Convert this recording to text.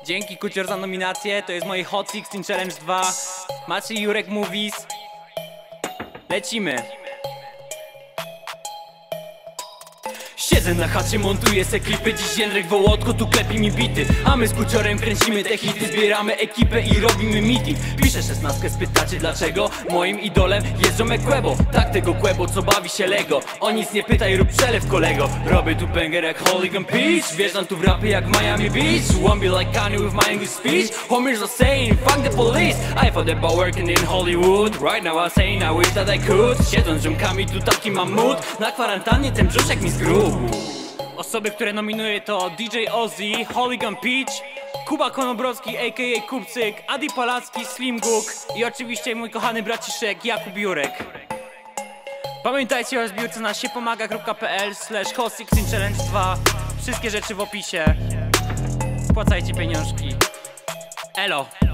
Dzięki Kucior za nominację, to jest moje Hot 16 Challenge 2. Maciej Jurek Movies. Lecimy. Siedzę na chacie, montuję se klipy. Dziś Jędrek Wołodko tu klepi mi bity. A my z Kuciorem kręcimy te hity. Zbieramy ekipę i robimy meeting. Piszę 16, spytacie dlaczego? Moim idolem jest ziomek Quebo. Tak tego Quebo, co bawi się Lego. O nic nie pytaj, rób przelew kolego. Robię tu banger jak Hooligan Peach. Wjeżdżam tu w rapy jak Miami Beach. Won't be like Kanye with my English speech. Homies are saying fuck the police. I thought about working in Hollywood. Right now I'm saying I wish that I could. Siedząc z ziomkami tu taki mam mood. Na kwarantannie ten brzuszek mi zgrób. Osoby, które nominuję to DJ Ozzy, Hooligan Peach, Kuba Konobrowski a.k.a. Kupcyk, Adi Palacki, Slim Guk i oczywiście mój kochany braciszek Jakub Jurek. Pamiętajcie o zbiórce na siepomaga.pl/hot16challenge2. Wszystkie rzeczy w opisie. Wpłacajcie pieniążki. Elo!